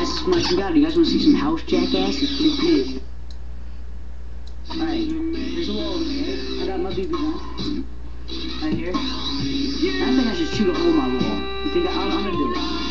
guys, this is my shootout. You guys want to see some house jackasses? Please. Alright, there's a wall over here. I got my BB gun. Right here. I think I should shoot a hole in my wall. You think I'm gonna do it?